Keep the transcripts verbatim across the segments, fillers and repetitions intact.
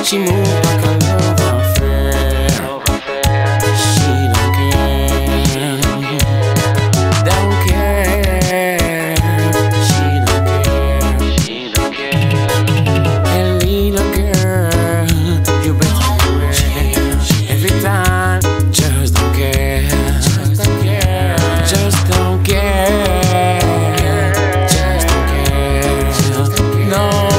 She move like a love affair. She don't care, don't care. She don't care, she don't care. Hey little girl, you better beware. Every time, just don't care, just don't care, just don't care, just don't care. No.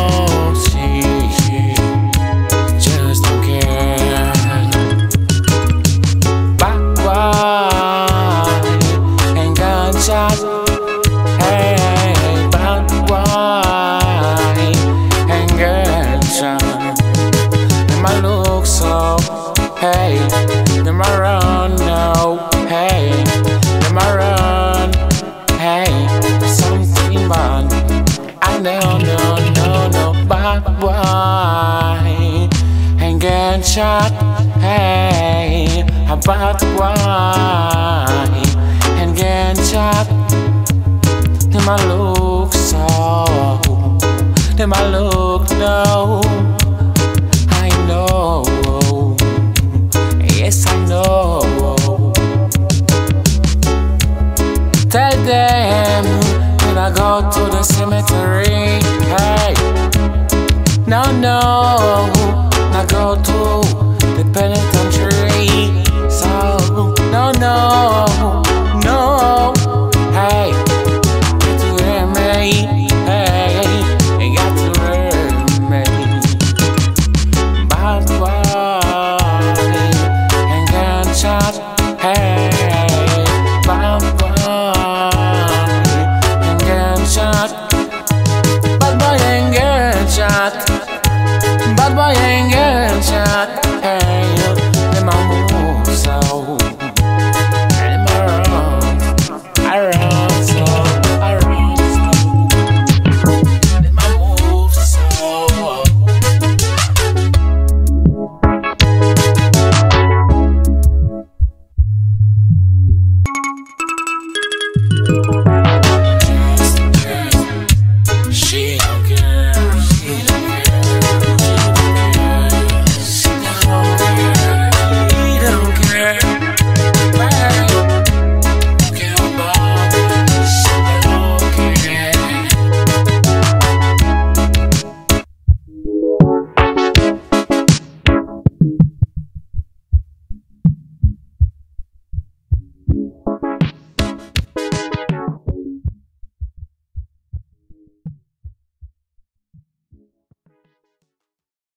Hey, bad boy, and gunshot. Them I look so, hey, them I run now, hey, them I run, hey, something bad. I know, no, no, no, bad boy, and gunshot, hey, a bad boy, and gunshot. Them I look so, them I look no. I know, yes I know. Tell them when I go to the cemetery, hey. No, no, I go to the penitentiary. So, no, no.